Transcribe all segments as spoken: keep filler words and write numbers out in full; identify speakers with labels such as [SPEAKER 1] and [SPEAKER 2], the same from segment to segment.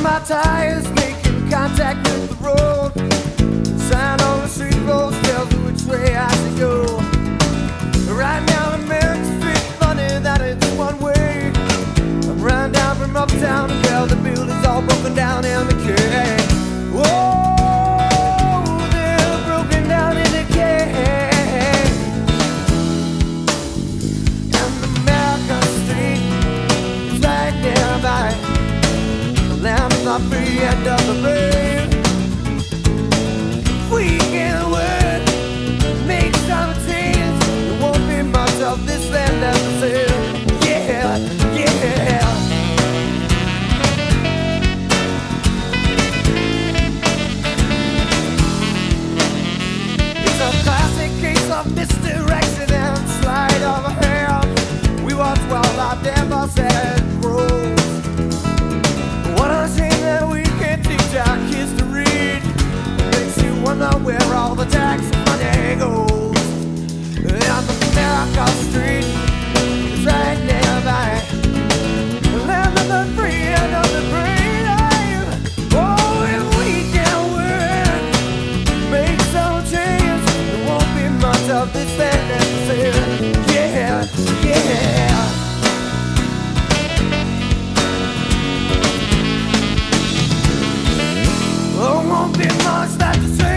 [SPEAKER 1] my tires making contact with the road. Sign on the street post tells me which way I should go. Right now in Main Street, funny that it's one way. I'm riding down from uptown, and girl, the building's all broken down in decay. Whoa, they're broken down in decay. And the American street is right nearby. The land is not free end of the brave. We can work, make some change. There won't be much of this land left to sell. Yeah, yeah. It's a classic case of misdirection and sleight of hand. We watch while our never said grows. What a shame that we can't teach our kids to read. Makes you wonder where all the tax money goes. And the America Street is right nearby. The land of the free and of the brave. Oh, if we can work, make some change, there won't be much of this land left to say. Yeah, yeah. Oh, won't be much left to say.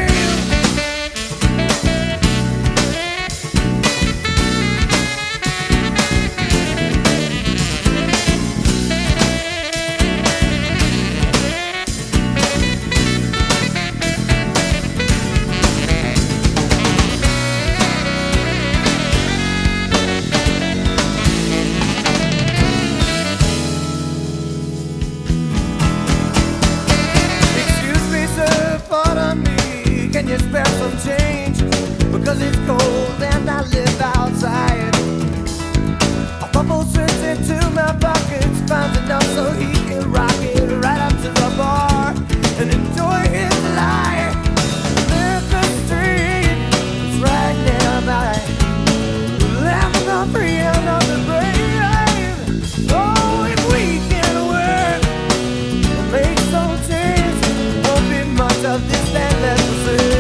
[SPEAKER 1] Can you spare some change? Because it's cold and I live outside. A bubble slips into my pockets, finds enough so he can rock it right up to the bar and enjoy his life. America Street is right nearby. Laughing on free and on the brave. Oh, if we can work, make some change, won't be much of this land left to see.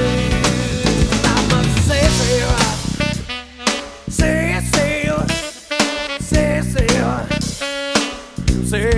[SPEAKER 1] Say, say, say, say, say.